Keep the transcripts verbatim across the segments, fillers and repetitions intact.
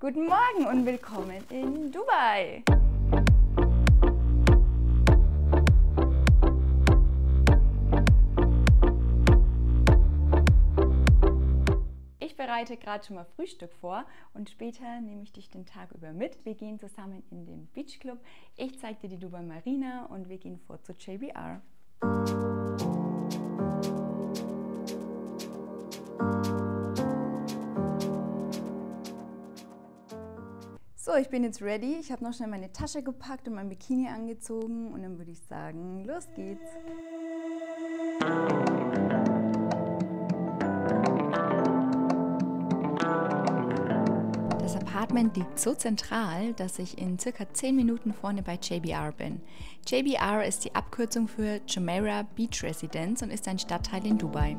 Guten Morgen und willkommen in Dubai! Ich bereite gerade schon mal Frühstück vor und später nehme ich dich den Tag über mit. Wir gehen zusammen in den Beach Club. Ich zeige dir die Dubai Marina und wir gehen vor zu J B R. So, ich bin jetzt ready. Ich habe noch schnell meine Tasche gepackt und mein Bikini angezogen und dann würde ich sagen, los geht's! Das Apartment liegt so zentral, dass ich in circa zehn Minuten vorne bei J B R bin. J B R ist die Abkürzung für Jumeirah Beach Residence und ist ein Stadtteil in Dubai.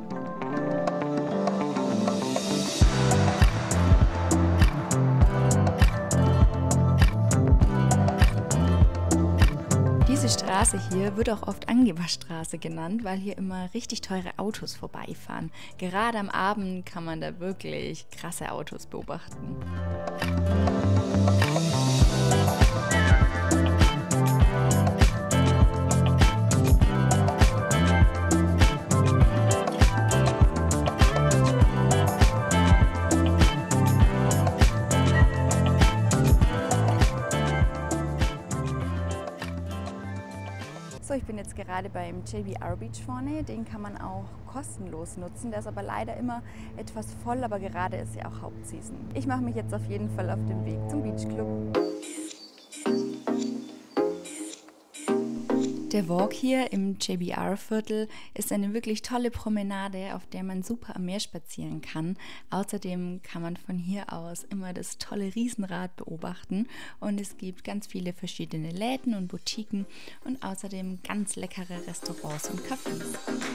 Diese Straße hier wird auch oft Angeberstraße genannt, weil hier immer richtig teure Autos vorbeifahren. Gerade am Abend kann man da wirklich krasse Autos beobachten. So, ich bin jetzt gerade beim J B R Beach vorne, den kann man auch kostenlos nutzen, der ist aber leider immer etwas voll, aber gerade ist ja auch Hauptsaison. Ich mache mich jetzt auf jeden Fall auf den Weg zum Beach Club. Der Walk hier im J B R-Viertel ist eine wirklich tolle Promenade, auf der man super am Meer spazieren kann. Außerdem kann man von hier aus immer das tolle Riesenrad beobachten und es gibt ganz viele verschiedene Läden und Boutiquen und außerdem ganz leckere Restaurants und Cafés.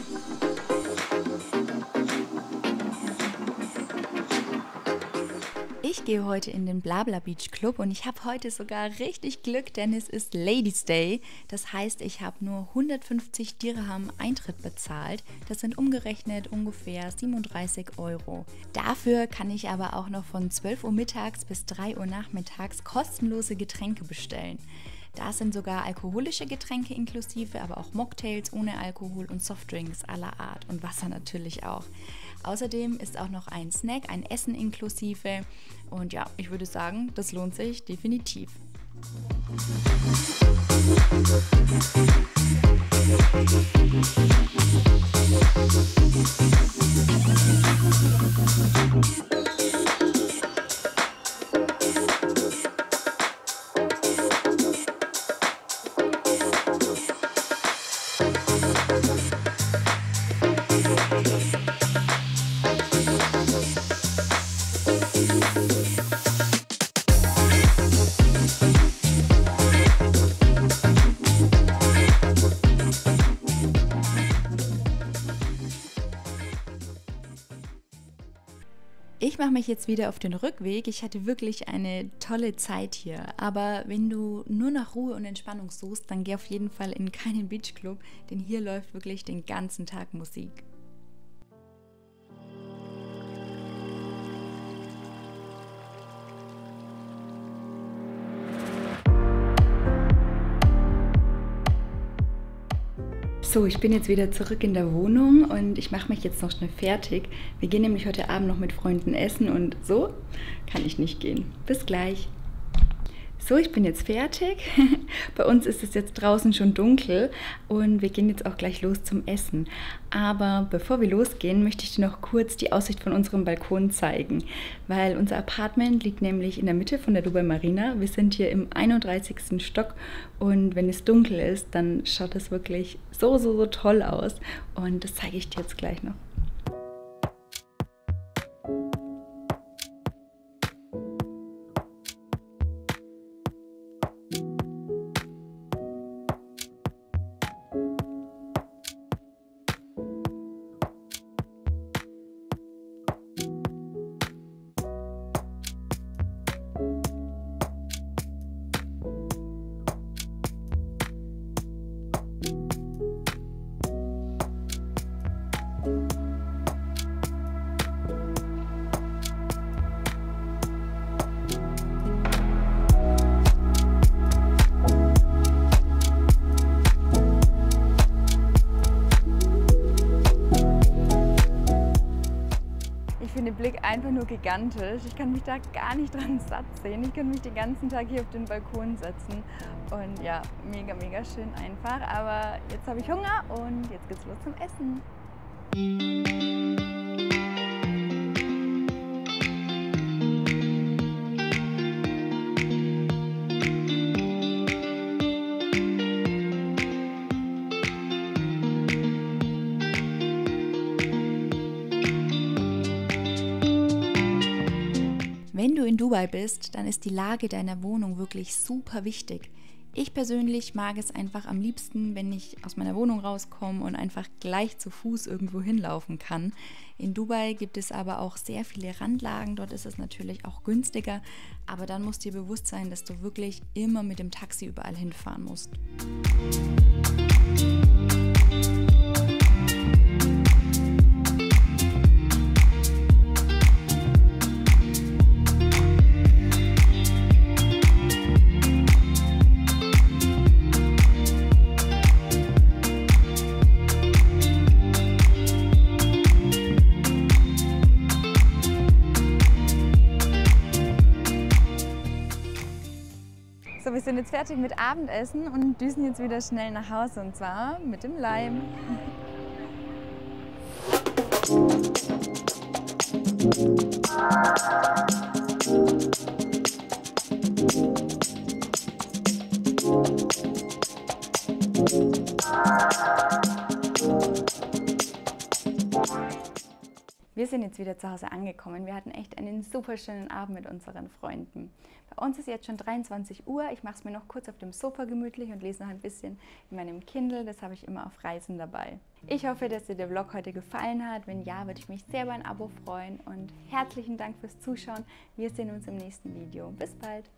Ich gehe heute in den Blabla Beach Club und ich habe heute sogar richtig Glück, denn es ist Ladies Day. Das heißt, ich habe nur hundertfünfzig Dirham Eintritt bezahlt. Das sind umgerechnet ungefähr siebenunddreißig Euro. Dafür kann ich aber auch noch von zwölf Uhr mittags bis drei Uhr nachmittags kostenlose Getränke bestellen. Da sind sogar alkoholische Getränke inklusive, aber auch Mocktails ohne Alkohol und Softdrinks aller Art und Wasser natürlich auch. Außerdem ist auch noch ein Snack, ein Essen inklusive und ja, ich würde sagen, das lohnt sich definitiv. Ich mache mich jetzt wieder auf den Rückweg. Ich hatte wirklich eine tolle Zeit hier. Aber wenn du nur nach Ruhe und Entspannung suchst, dann geh auf jeden Fall in keinen Beachclub, denn hier läuft wirklich den ganzen Tag Musik. So, ich bin jetzt wieder zurück in der Wohnung und ich mache mich jetzt noch schnell fertig. Wir gehen nämlich heute Abend noch mit Freunden essen und so kann ich nicht gehen. Bis gleich. So, ich bin jetzt fertig. Bei uns ist es jetzt draußen schon dunkel und wir gehen jetzt auch gleich los zum Essen. Aber bevor wir losgehen, möchte ich dir noch kurz die Aussicht von unserem Balkon zeigen, weil unser Apartment liegt nämlich in der Mitte von der Dubai Marina. Wir sind hier im einunddreißigsten Stock und wenn es dunkel ist, dann schaut das wirklich so, so, so toll aus und das zeige ich dir jetzt gleich noch. Thank you. einfach nur gigantisch. Ich kann mich da gar nicht dran satt sehen. Ich könnte mich den ganzen Tag hier auf den Balkon setzen. Und ja, mega, mega schön einfach. Aber jetzt habe ich Hunger und jetzt geht's los zum Essen. Wenn du in Dubai bist, dann ist die Lage deiner Wohnung wirklich super wichtig. Ich persönlich mag es einfach am liebsten, wenn ich aus meiner Wohnung rauskomme und einfach gleich zu Fuß irgendwo hinlaufen kann. In Dubai gibt es aber auch sehr viele Randlagen, dort ist es natürlich auch günstiger, aber dann musst du dir bewusst sein, dass du wirklich immer mit dem Taxi überall hinfahren musst. So, wir sind jetzt fertig mit Abendessen und düsen jetzt wieder schnell nach Hause, und zwar mit dem Leim. Wir sind jetzt wieder zu Hause angekommen. Wir hatten echt einen super schönen Abend mit unseren Freunden. Bei uns ist jetzt schon dreiundzwanzig Uhr. Ich mache es mir noch kurz auf dem Sofa gemütlich und lese noch ein bisschen in meinem Kindle. Das habe ich immer auf Reisen dabei. Ich hoffe, dass dir der Vlog heute gefallen hat. Wenn ja, würde ich mich sehr über ein Abo freuen. Und herzlichen Dank fürs Zuschauen. Wir sehen uns im nächsten Video. Bis bald!